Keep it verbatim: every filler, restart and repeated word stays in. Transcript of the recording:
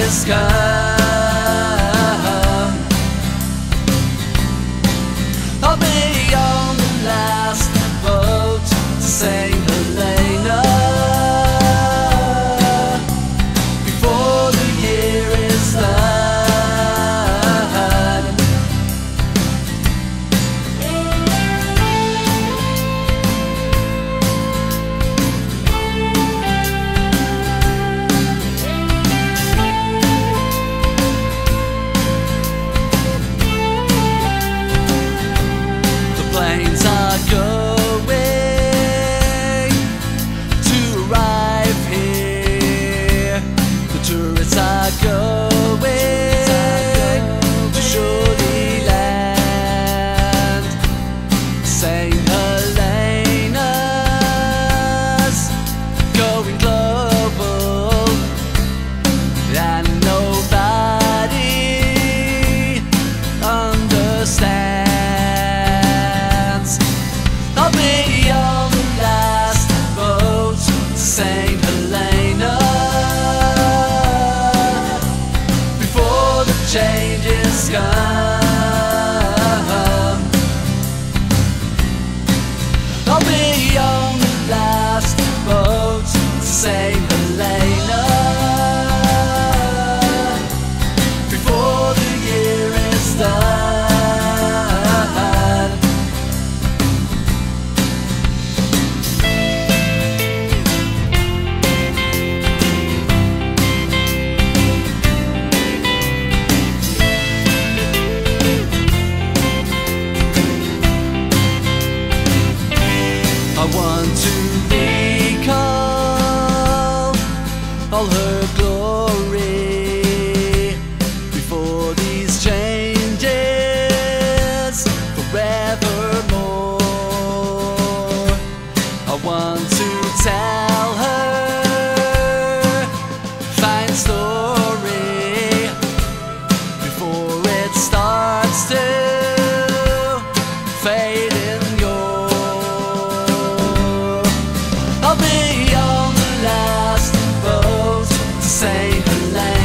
changes come. I'll be on the last boat to Saint Helena before the year is done. Planes are going to arrive here. The tourists are going to surely land. Saint Helena's going global, and nobody understands. I'll be on the last boat to Saint Helena before the changes come. I'll be on the last boat to Saint Helena before the year is done. I want to recall all her glory before these changes forevermore. I want to tell her fine story before it starts to fade in your. I'll be on the last boat to Saint Helena